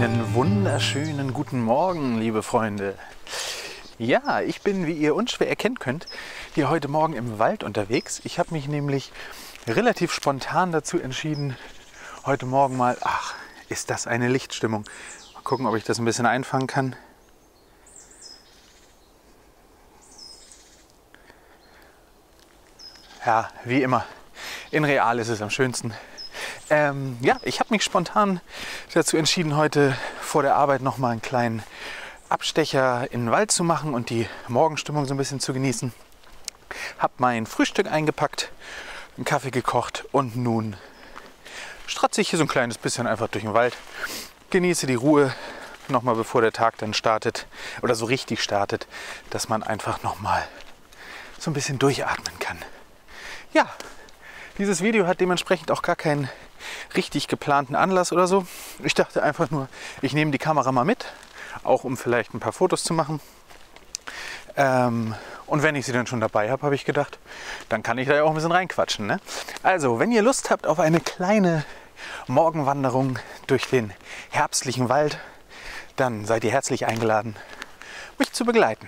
Einen wunderschönen guten Morgen, liebe Freunde. Ja, ich bin, wie ihr unschwer erkennen könnt, hier heute Morgen im Wald unterwegs. Ich habe mich nämlich relativ spontan dazu entschieden, heute Morgen mal, ach, ist das eine Lichtstimmung. Mal gucken, ob ich das ein bisschen einfangen kann. Ja, wie immer, in real ist es am schönsten. Ja, ich habe mich spontan dazu entschieden, heute vor der Arbeit noch mal einen kleinen Abstecher in den Wald zu machen und die Morgenstimmung so ein bisschen zu genießen. Habe mein Frühstück eingepackt, einen Kaffee gekocht und nun stratze ich hier so ein kleines bisschen einfach durch den Wald. Genieße die Ruhe noch mal, bevor der Tag dann startet oder so richtig startet, dass man einfach noch mal so ein bisschen durchatmen kann. Ja, dieses Video hat dementsprechend auch gar keinen richtig geplanten Anlass oder so. Ich dachte einfach nur, ich nehme die Kamera mal mit, auch um vielleicht ein paar Fotos zu machen. Und wenn ich sie dann schon dabei habe, habe ich gedacht, dann kann ich da ja auch ein bisschen reinquatschen, ne? Also, wenn ihr Lust habt auf eine kleine Morgenwanderung durch den herbstlichen Wald, dann seid ihr herzlich eingeladen, mich zu begleiten.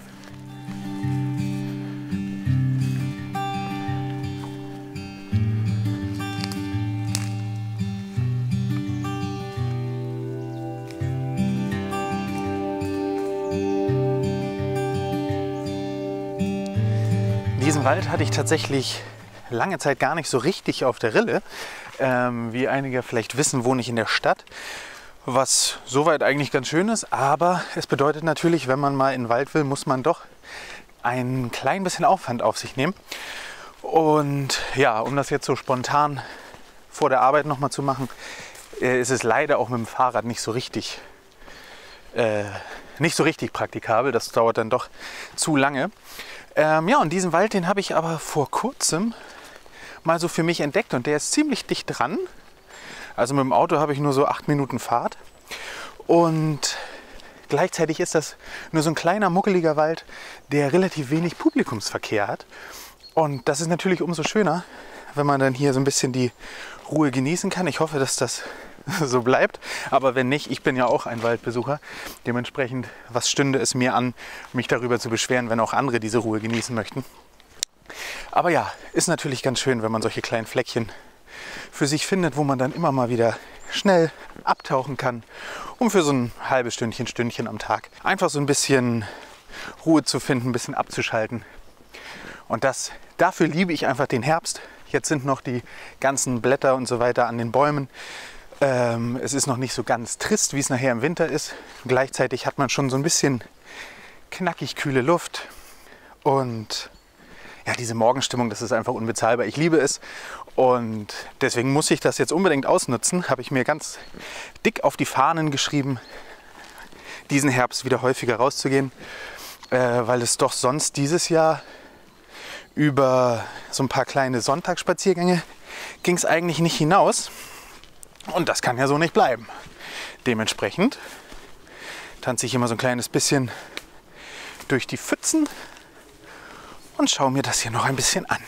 Diesen Wald hatte ich tatsächlich lange Zeit gar nicht so richtig auf der Rille. Wie einige vielleicht wissen, wohne ich in der Stadt, was soweit eigentlich ganz schön ist. Aber es bedeutet natürlich, wenn man mal in den Wald will, muss man doch ein klein bisschen Aufwand auf sich nehmen. Und ja, um das jetzt so spontan vor der Arbeit nochmal zu machen, ist es leider auch mit dem Fahrrad nicht so richtig praktikabel. Das dauert dann doch zu lange. Ja, und diesen Wald, den habe ich aber vor kurzem mal so für mich entdeckt und der ist ziemlich dicht dran. Also mit dem Auto habe ich nur so 8 Minuten Fahrt und gleichzeitig ist das nur so ein kleiner, muckeliger Wald, der relativ wenig Publikumsverkehr hat. Und das ist natürlich umso schöner, wenn man dann hier so ein bisschen die Ruhe genießen kann. Ich hoffe, dass das so bleibt, aber wenn nicht, ich bin ja auch ein Waldbesucher. Dementsprechend, was stünde es mir an, mich darüber zu beschweren, wenn auch andere diese Ruhe genießen möchten. Aber ja, ist natürlich ganz schön, wenn man solche kleinen Fleckchen für sich findet, wo man dann immer mal wieder schnell abtauchen kann, um für so ein halbes Stündchen am Tag einfach so ein bisschen Ruhe zu finden, ein bisschen abzuschalten. Und dafür liebe ich einfach den Herbst. Jetzt sind noch die ganzen Blätter und so weiter an den Bäumen. Es ist noch nicht so ganz trist, wie es nachher im Winter ist. Gleichzeitig hat man schon so ein bisschen knackig kühle Luft. Und ja, diese Morgenstimmung, das ist einfach unbezahlbar. Ich liebe es. Und deswegen muss ich das jetzt unbedingt ausnutzen. Habe ich mir ganz dick auf die Fahnen geschrieben, diesen Herbst wieder häufiger rauszugehen. Weil es doch sonst dieses Jahr über so ein paar kleine Sonntagsspaziergänge ging es eigentlich nicht hinaus. Und das kann ja so nicht bleiben. Dementsprechend tanze ich immer so ein kleines bisschen durch die Pfützen und schaue mir das hier noch ein bisschen an.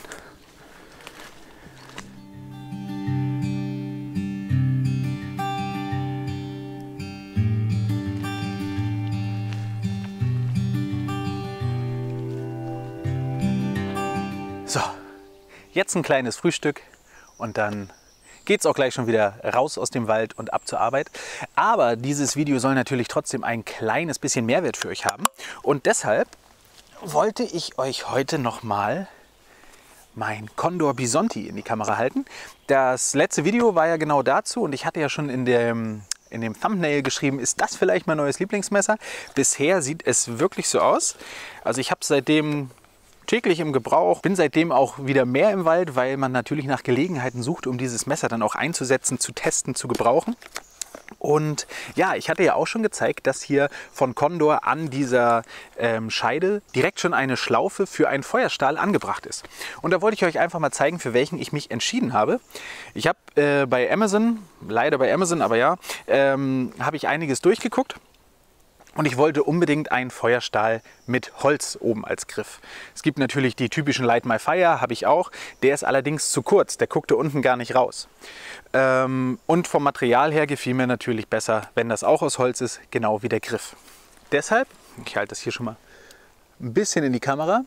So, jetzt ein kleines Frühstück und dann geht es auch gleich schon wieder raus aus dem Wald und ab zur Arbeit. Aber dieses Video soll natürlich trotzdem ein kleines bisschen Mehrwert für euch haben. Und deshalb wollte ich euch heute nochmal mein Condor Bisonti in die Kamera halten. Das letzte Video war ja genau dazu und ich hatte ja schon in dem Thumbnail geschrieben, ist das vielleicht mein neues Lieblingsmesser? Bisher sieht es wirklich so aus. Also ich habe es seitdem täglich im Gebrauch, bin seitdem auch wieder mehr im Wald, weil man natürlich nach Gelegenheiten sucht, um dieses Messer dann auch einzusetzen, zu testen, zu gebrauchen. Und ja, ich hatte ja auch schon gezeigt, dass hier von Condor an dieser Scheide direkt schon eine Schlaufe für einen Feuerstahl angebracht ist. Und da wollte ich euch einfach mal zeigen, für welchen ich mich entschieden habe. Ich habe bei Amazon, leider bei Amazon, aber ja, habe ich einiges durchgeguckt. Und ich wollte unbedingt einen Feuerstahl mit Holz oben als Griff. Es gibt natürlich die typischen Light My Fire, habe ich auch. Der ist allerdings zu kurz, der guckte unten gar nicht raus. Und vom Material her gefiel mir natürlich besser, wenn das auch aus Holz ist, genau wie der Griff. Deshalb, ich halte das hier schon mal ein bisschen in die Kamera.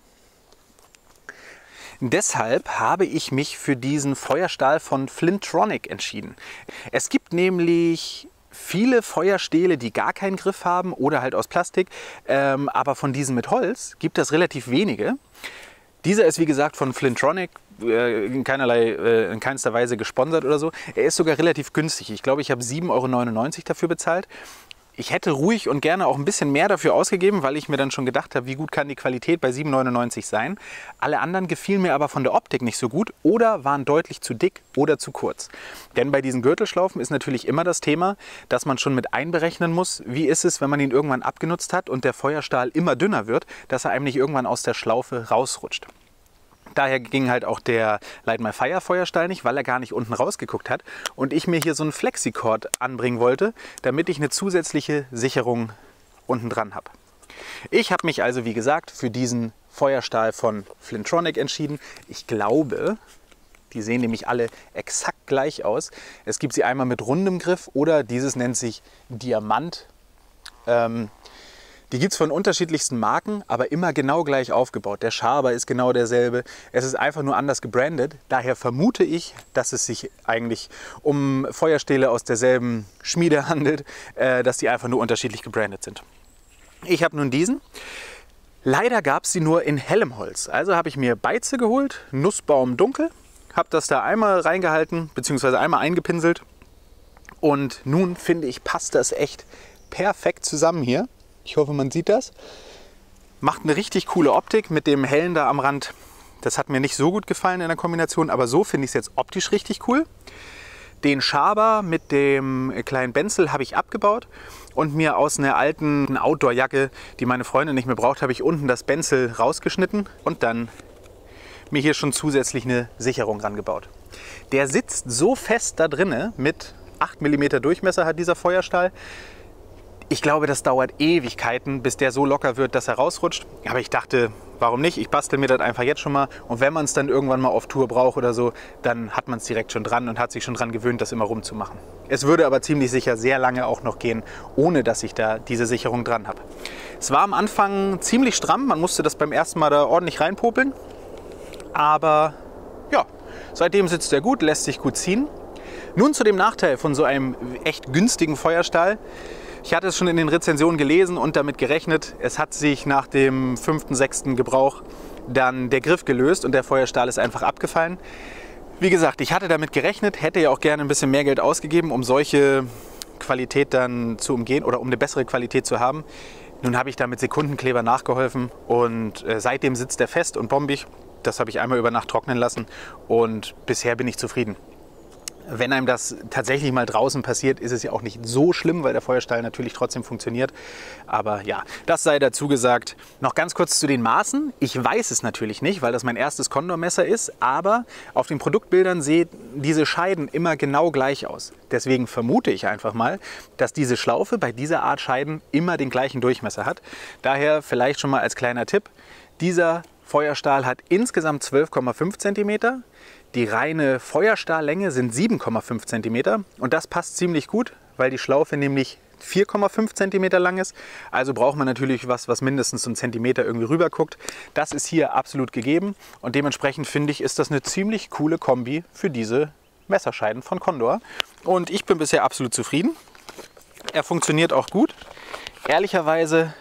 Deshalb habe ich mich für diesen Feuerstahl von Flintronic entschieden. Es gibt nämlich viele Feuerstähle, die gar keinen Griff haben oder halt aus Plastik, aber von diesen mit Holz gibt es relativ wenige. Dieser ist wie gesagt von Flintronic, in keinster Weise gesponsert oder so. Er ist sogar relativ günstig. Ich glaube, ich habe 7,99 € dafür bezahlt. Ich hätte ruhig und gerne auch ein bisschen mehr dafür ausgegeben, weil ich mir dann schon gedacht habe, wie gut kann die Qualität bei 7,99 € sein. Alle anderen gefielen mir aber von der Optik nicht so gut oder waren deutlich zu dick oder zu kurz. Denn bei diesen Gürtelschlaufen ist natürlich immer das Thema, dass man schon mit einberechnen muss, wie ist es, wenn man ihn irgendwann abgenutzt hat und der Feuerstahl immer dünner wird, dass er einem nicht irgendwann aus der Schlaufe rausrutscht. Daher ging halt auch der Light My Fire Feuerstahl nicht, weil er gar nicht unten rausgeguckt hat und ich mir hier so einen Flexicord anbringen wollte, damit ich eine zusätzliche Sicherung unten dran habe. Ich habe mich also wie gesagt für diesen Feuerstahl von Flintronic entschieden. Ich glaube, die sehen nämlich alle exakt gleich aus. Es gibt sie einmal mit rundem Griff oder dieses nennt sich Diamant. Die gibt es von unterschiedlichsten Marken, aber immer genau gleich aufgebaut. Der Schaber ist genau derselbe. Es ist einfach nur anders gebrandet. Daher vermute ich, dass es sich eigentlich um Feuerstähle aus derselben Schmiede handelt, dass die einfach nur unterschiedlich gebrandet sind. Ich habe nun diesen. Leider gab es sie nur in hellem Holz. Also habe ich mir Beize geholt, Nussbaum dunkel, habe das da einmal reingehalten, beziehungsweise einmal eingepinselt. Und nun finde ich, passt das echt perfekt zusammen hier. Ich hoffe, man sieht das. Macht eine richtig coole Optik mit dem hellen da am Rand. Das hat mir nicht so gut gefallen in der Kombination, aber so finde ich es jetzt optisch richtig cool. Den Schaber mit dem kleinen Benzel habe ich abgebaut und mir aus einer alten Outdoor-Jacke, die meine Freundin nicht mehr braucht, habe ich unten das Benzel rausgeschnitten und dann mir hier schon zusätzlich eine Sicherung rangebaut. Der sitzt so fest da drinne, mit 8 mm Durchmesser hat dieser Feuerstahl. Ich glaube, das dauert Ewigkeiten, bis der so locker wird, dass er rausrutscht. Aber ich dachte, warum nicht? Ich bastel mir das einfach jetzt schon mal. Und wenn man es dann irgendwann mal auf Tour braucht oder so, dann hat man es direkt schon dran und hat sich schon dran gewöhnt, das immer rumzumachen. Es würde aber ziemlich sicher sehr lange auch noch gehen, ohne dass ich da diese Sicherung dran habe. Es war am Anfang ziemlich stramm. Man musste das beim ersten Mal da ordentlich reinpopeln. Aber ja, seitdem sitzt er gut, lässt sich gut ziehen. Nun zu dem Nachteil von so einem echt günstigen Feuerstahl. Ich hatte es schon in den Rezensionen gelesen und damit gerechnet. Es hat sich nach dem 5., 6. Gebrauch dann der Griff gelöst und der Feuerstahl ist einfach abgefallen. Wie gesagt, ich hatte damit gerechnet, hätte ja auch gerne ein bisschen mehr Geld ausgegeben, um solche Qualität dann zu umgehen oder um eine bessere Qualität zu haben. Nun habe ich da mit Sekundenkleber nachgeholfen und seitdem sitzt er fest und bombig. Das habe ich einmal über Nacht trocknen lassen und bisher bin ich zufrieden. Wenn einem das tatsächlich mal draußen passiert, ist es ja auch nicht so schlimm, weil der Feuerstahl natürlich trotzdem funktioniert. Aber ja, das sei dazu gesagt. Noch ganz kurz zu den Maßen. Ich weiß es natürlich nicht, weil das mein erstes Condor-Messer ist, aber auf den Produktbildern sehen diese Scheiden immer genau gleich aus. Deswegen vermute ich einfach mal, dass diese Schlaufe bei dieser Art Scheiden immer den gleichen Durchmesser hat. Daher vielleicht schon mal als kleiner Tipp, dieser Feuerstahl hat insgesamt 12,5 cm. Die reine Feuerstahllänge sind 7,5 cm und das passt ziemlich gut, weil die Schlaufe nämlich 4,5 cm lang ist. Also braucht man natürlich was mindestens so einen Zentimeter irgendwie rüber guckt. Das ist hier absolut gegeben und dementsprechend finde ich, ist das eine ziemlich coole Kombi für diese Messerscheiden von Condor. Und ich bin bisher absolut zufrieden. Er funktioniert auch gut. Ehrlicherweise,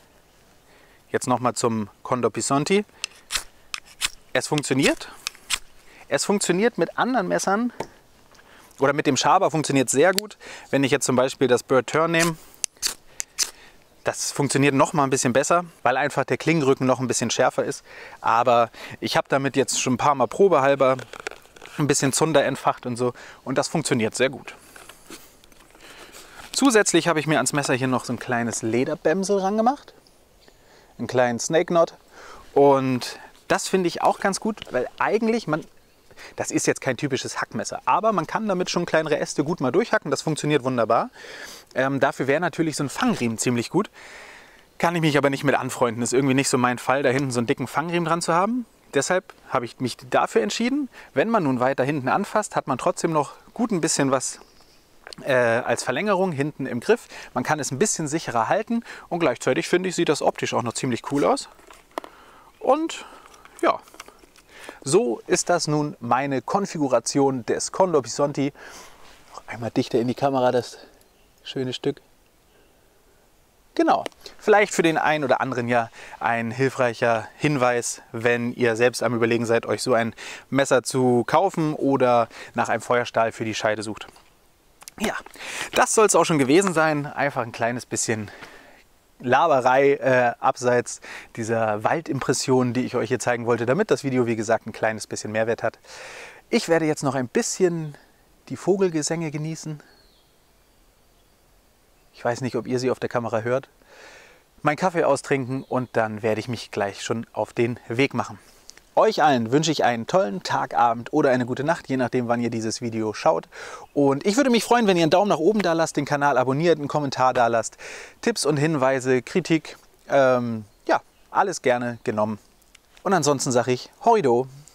jetzt nochmal zum Condor Bisonti. Es funktioniert. Es funktioniert mit anderen Messern oder mit dem Schaber funktioniert sehr gut. Wenn ich jetzt zum Beispiel das Bird Turn nehme, das funktioniert noch mal ein bisschen besser, weil einfach der Klingenrücken noch ein bisschen schärfer ist. Aber ich habe damit jetzt schon ein paar Mal probehalber ein bisschen Zunder entfacht und so und das funktioniert sehr gut. Zusätzlich habe ich mir ans Messer hier noch so ein kleines Lederbämsel rangemacht, einen kleinen Snake Knot und das finde ich auch ganz gut, weil eigentlich Das ist jetzt kein typisches Hackmesser, aber man kann damit schon kleinere Äste gut mal durchhacken. Das funktioniert wunderbar. Dafür wäre natürlich so ein Fangriemen ziemlich gut. Kann ich mich aber nicht mit anfreunden. Ist irgendwie nicht so mein Fall, da hinten so einen dicken Fangriemen dran zu haben. Deshalb habe ich mich dafür entschieden. Wenn man nun weiter hinten anfasst, hat man trotzdem noch gut ein bisschen was als Verlängerung hinten im Griff. Man kann es ein bisschen sicherer halten und gleichzeitig finde ich, sieht das optisch auch noch ziemlich cool aus. Und ja, so ist das nun meine Konfiguration des Condor Bisonti. Noch einmal dichter in die Kamera, das schöne Stück. Genau, vielleicht für den einen oder anderen ja ein hilfreicher Hinweis, wenn ihr selbst am Überlegen seid, euch so ein Messer zu kaufen oder nach einem Feuerstahl für die Scheide sucht. Ja, das soll es auch schon gewesen sein. Einfach ein kleines bisschen Laberei abseits dieser Waldimpressionen, die ich euch hier zeigen wollte, damit das Video, wie gesagt, ein kleines bisschen Mehrwert hat. Ich werde jetzt noch ein bisschen die Vogelgesänge genießen. Ich weiß nicht, ob ihr sie auf der Kamera hört. Meinen Kaffee austrinken und dann werde ich mich gleich schon auf den Weg machen. Euch allen wünsche ich einen tollen Tag, Abend oder eine gute Nacht, je nachdem, wann ihr dieses Video schaut. Und ich würde mich freuen, wenn ihr einen Daumen nach oben da lasst, den Kanal abonniert, einen Kommentar da lasst. Tipps und Hinweise, Kritik, ja, alles gerne genommen. Und ansonsten sage ich Horrido!